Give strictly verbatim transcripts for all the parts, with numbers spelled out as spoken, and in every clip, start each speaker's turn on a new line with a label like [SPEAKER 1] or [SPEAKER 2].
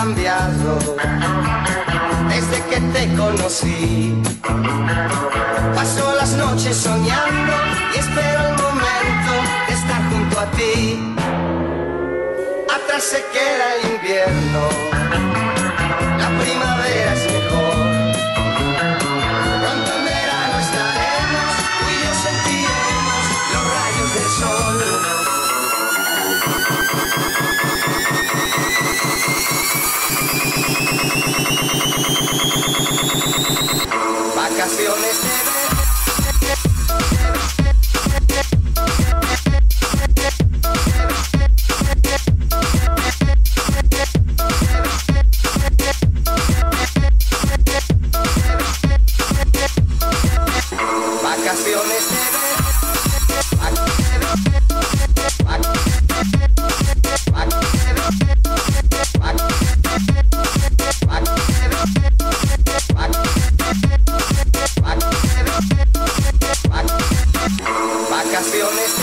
[SPEAKER 1] cambiado desde que te conocí. Paso las noches soñando y espero el momento de estar junto a ti. Atrás se queda el invierno, la primavera es mejor. Pronto en verano estaremos, tú y yo sentiremos los rayos del sol. Vacaciones de verano. Vacaciones de Vacaciones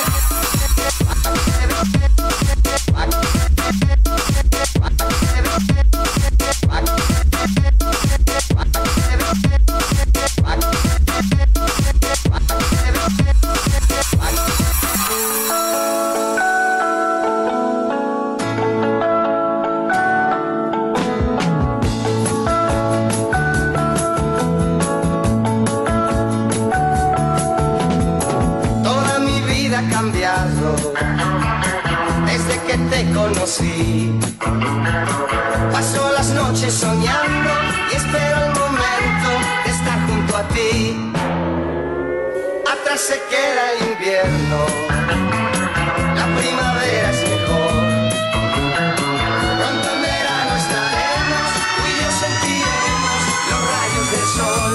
[SPEAKER 1] cambiado desde que te conocí. Paso las noches soñando y espero el momento de estar junto a ti. Atrás se queda el invierno, la primavera es mejor. Pronto en verano estaremos, tú y yo sentiremos los rayos del sol.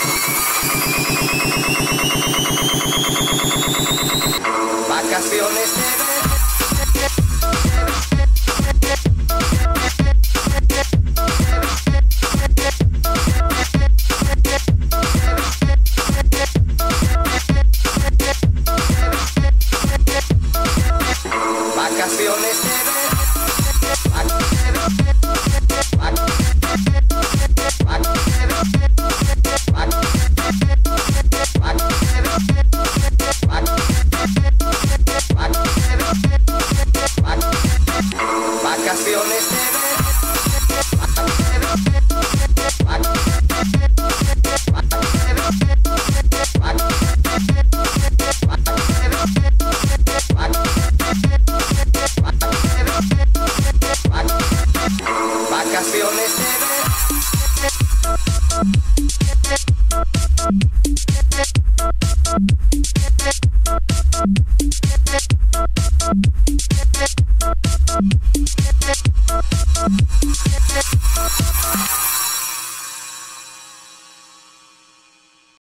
[SPEAKER 1] Vacaciones